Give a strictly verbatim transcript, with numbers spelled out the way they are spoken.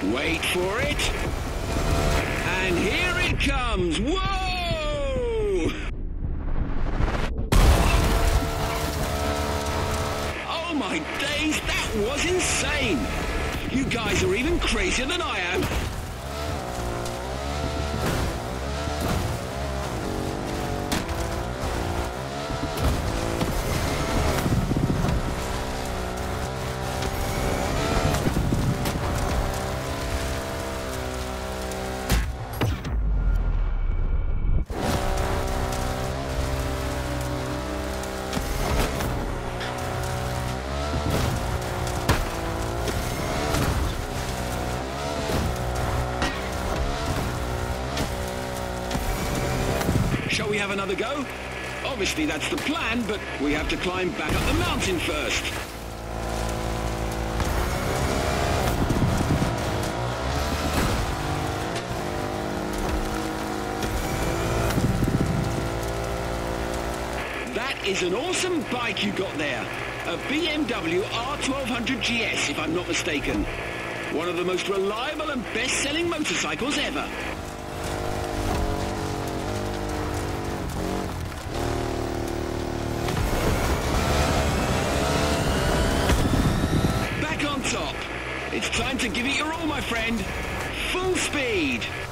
Wait for it. And here it comes. Whoa! Oh my days, that was insane. You guys are even crazier than I am. Shall we have another go? Obviously that's the plan, but we have to climb back up the mountain first. That is an awesome bike you got there. A B M W R twelve hundred G S, if I'm not mistaken. One of the most reliable and best-selling motorcycles ever. It's time to give it your all, my friend. Full speed.